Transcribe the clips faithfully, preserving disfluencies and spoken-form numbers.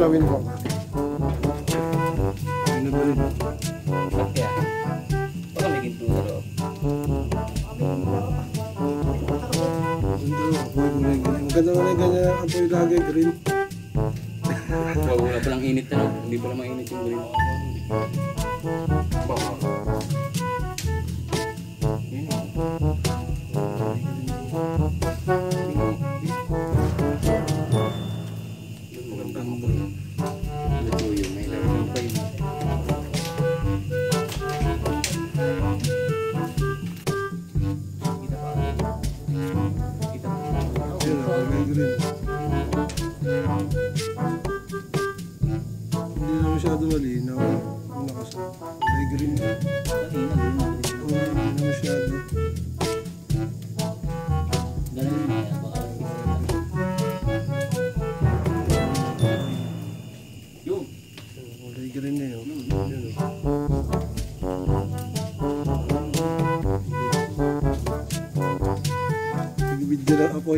kilawin po. Ano ba rin? Kaya, baka may ginto na loob. Maganda nga na ganyan apoy lagi green. Wag wala palang init na, no? Hindi pala mainit yung green. Baka. Yun eh. Yun, magandang apoy. Ito yung may lalagyan pa yun. Kita pa. Kita pa. Yun, apoy green. Hindi na masyado malinaw. Nakasa. Apoy green. Kanina, green na green. Oo, hindi na masyado. Ganun na yan, baka yun. Apoy green na yun. Yun. Nagbidya ng apoy.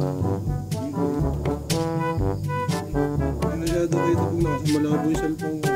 Hindi masyado kayo ito pag nakamalabo yung cellphone ko.